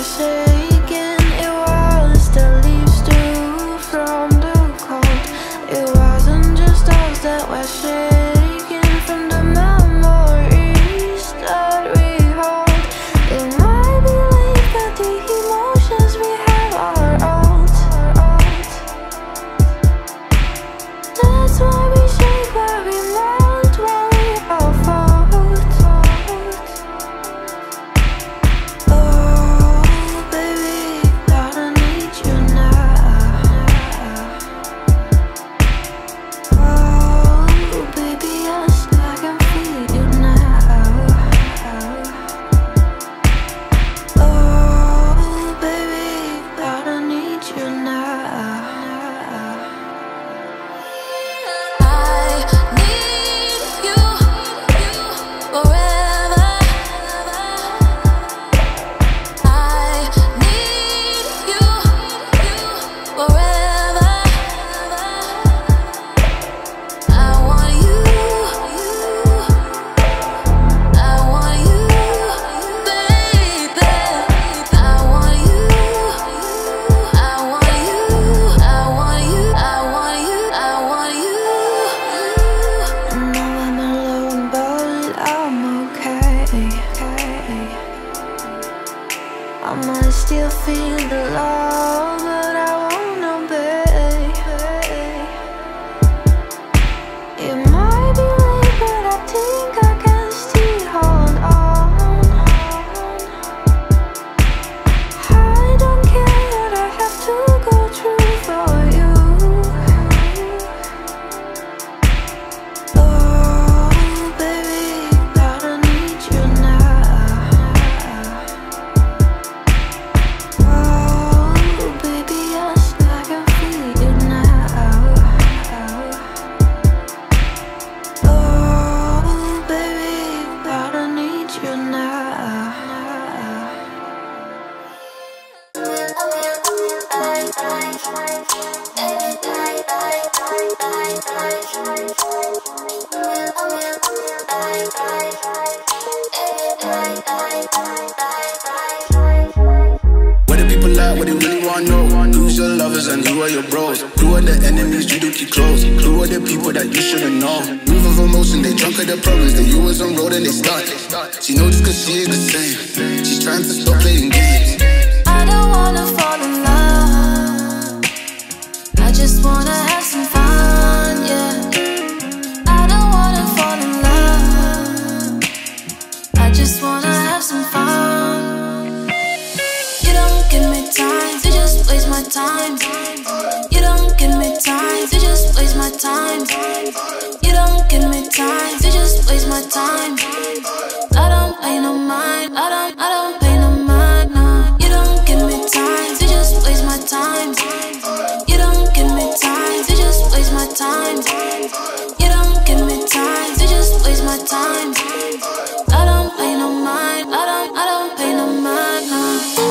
shaking. It was the leaves too from the cold. It wasn't just us that were shaking from the memories that we hold. It might be late, but the emotions we have are old. That's why we shake, why we melt, why we all fold. Oh, baby, gotta need you now. Oh, baby, yes, I can feel you now. Oh, baby, gotta need you now. I need you forever. I need you forever. I want you, baby. I want you, I want you, I want you, I want you, I want you. I know I'm alone, but I'm okay. I might still feel the love, but I won't obey. It might be late, but I think I can still hold on. I don't care what I have to go through for you. Oh, baby, gotta need you now. Oh, baby, yes, I can feel you now. Oh, baby, gotta need you now. Where the people at, what they really wanna know? Who's your lovers and who are your bros? Who are the enemies you do keep close? Who are the people that you shouldn't know? Move of emotion, they drunk at their problems. They you was on road and they stuck. She knows cause she is the same. She's trying to stop playing games. I don't wanna fall in love. I just wanna have some fun, yeah. I don't wanna fall in love. I just wanna have some fun. You don't give me time to just waste my time. You don't give me time to just waste my time. You don't give me time to just waste my time. I don't pay no mind. I don't pay no mind, no. You don't give me time to just waste my time. You don't give me time to just waste my time. You don't give me time to just waste my time. I don't pay no mind. I don't pay no mind, no.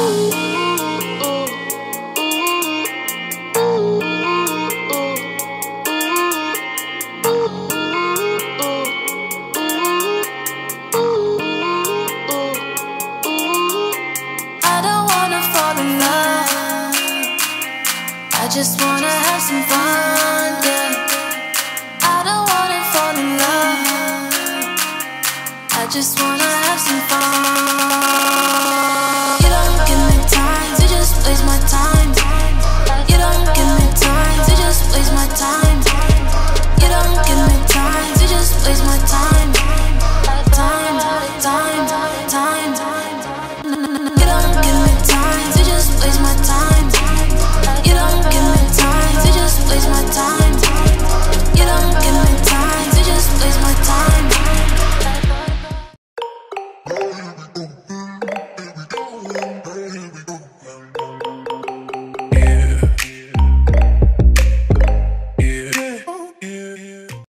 I don't wanna fall in love. I just wanna have some fun, yeah. I don't wanna fall in love. I just wanna